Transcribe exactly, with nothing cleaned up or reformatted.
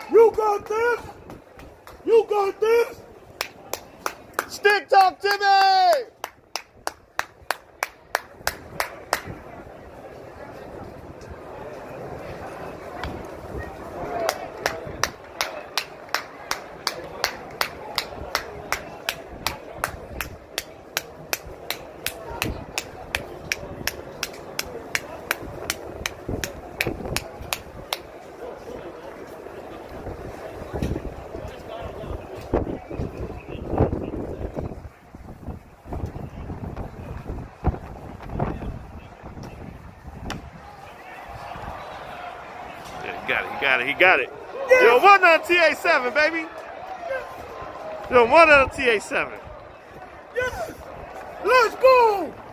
You got this. You got this. Stick talk, Timmy. He got it, he got it, he got it. Yes. Yo, one on T A seven, baby. Yo, one on T A seven. Yes. Let's go.